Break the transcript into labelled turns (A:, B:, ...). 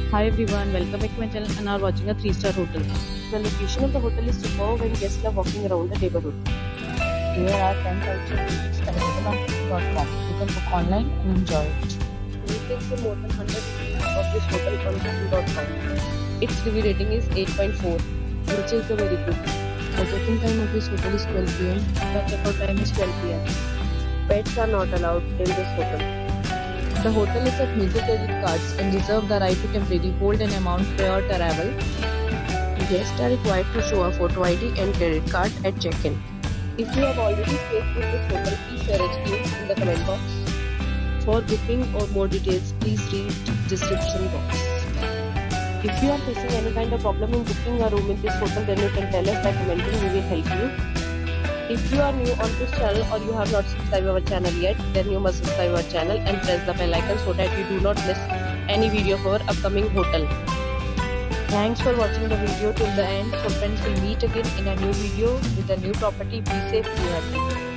A: Hi everyone, welcome back to my channel and are watching a 3-star hotel.
B: The location of the hotel is superb and guests love walking around the neighborhood.
A: There are 10 types of reviews available on booking.com. You can book online and enjoy it.
B: You can see more than 100 reviews of this hotel on booking.com. Its review rating is 8.4, which is very good.
A: The check-in time of this hotel is 12 pm.
B: The checkout time is 12 p.m. Pets are not allowed in this hotel.
A: The hotel accepts major credit cards and reserves the right to temporarily hold an amount prior to arrival.
B: Guests are required to show a photo ID and credit card at check-in. If you have already stayed with this hotel, please share experience in the comment box. For booking or more details, please read description box. If you are facing any kind of problem in booking a room in this hotel, then you can tell us by commenting. We will help you. If you are new on this channel or you have not subscribed our channel yet, then you must subscribe our channel and press the bell icon so that you do not miss any video of our upcoming hotel. Thanks for watching the video till the end. So friends, will meet again in a new video with a new property. Be safe, be happy.